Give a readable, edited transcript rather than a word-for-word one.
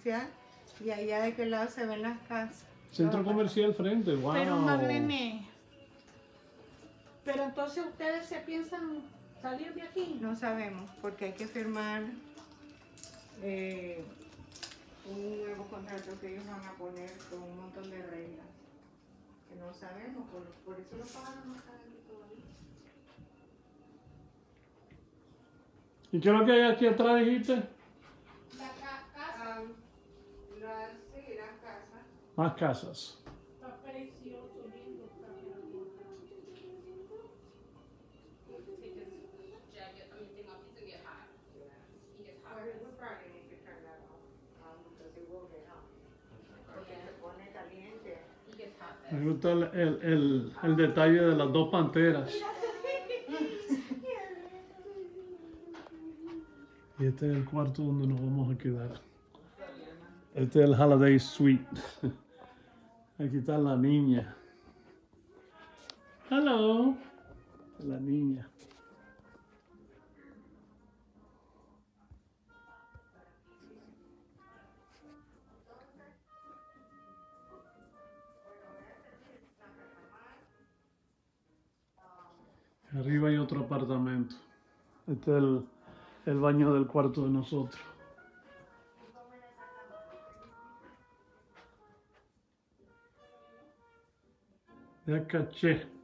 comercial y allá de aquel lado se ven las casas. Centro comercial frente, wow. Pero Marlene, pero entonces ustedes se piensan salir de aquí. No sabemos, porque hay que firmar un nuevo contrato que ellos van a poner con un montón de reglas. Que no sabemos, por eso los pájaros no están aquí todavía. ¿Y qué es lo que hay aquí atrás, dijiste? La casa Sí, las casas. Más casas. está precioso, lindo, está We'll probably need to turn that off, because it will get hot. Porque se pone caliente. Me gusta el detalle de las dos panteras. Y este es el cuarto donde nos vamos a quedar. Este es el Holiday Suite. Aquí está la niña. Hello. La niña. Arriba hay otro apartamento. Este es el baño del cuarto de nosotros. Ya caché.